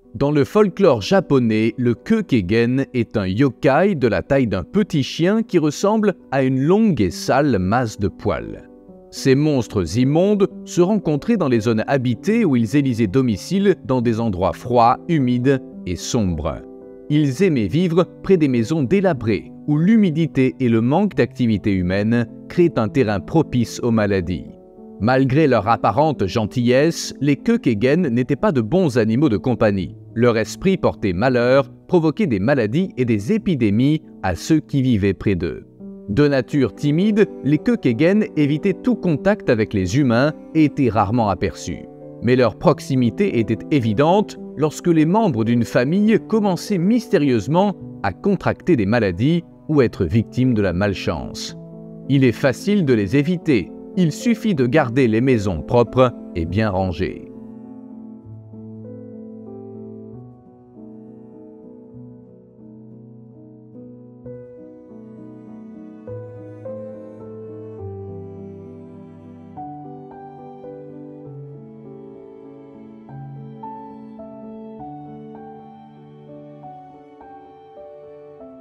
Dans le folklore japonais, le Keukeigen est un yokai de la taille d'un petit chien qui ressemble à une longue et sale masse de poils. Ces monstres immondes se rencontraient dans les zones habitées où ils élisaient domicile dans des endroits froids, humides et sombres. Ils aimaient vivre près des maisons délabrées, où l'humidité et le manque d'activité humaine créent un terrain propice aux maladies. Malgré leur apparente gentillesse, les Keukeigen n'étaient pas de bons animaux de compagnie. Leur esprit portait malheur, provoquait des maladies et des épidémies à ceux qui vivaient près d'eux. De nature timide, les Keukeigen évitaient tout contact avec les humains et étaient rarement aperçus. Mais leur proximité était évidente lorsque les membres d'une famille commençaient mystérieusement à contracter des maladies ou être victimes de la malchance. Il est facile de les éviter, il suffit de garder les maisons propres et bien rangées.